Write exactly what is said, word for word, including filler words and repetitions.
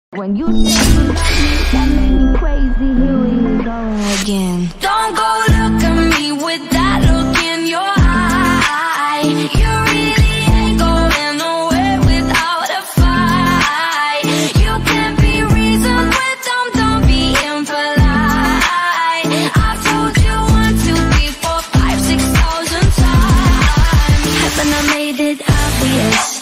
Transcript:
When you said you love me, that made me crazy. Here we go again. Don't go look at me with that look in your eye. You really ain't going nowhere without a fight. You can't be reasoned with them, don't be impolite. I've told you one, two, three, four, five, six thousand times. Haven't I made it obvious?